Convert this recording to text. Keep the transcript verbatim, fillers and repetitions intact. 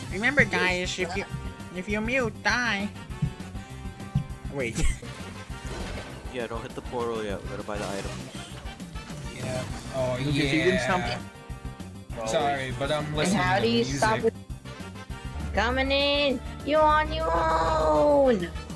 Remember, guys, if you if you mute, die. Wait. Yeah, don't hit the portal yet. We gotta buy the items. Yeah. Oh Look, if you didn't stop- yeah. Sorry, but I'm And listening how to do you music. stop it? Coming in. You on your own.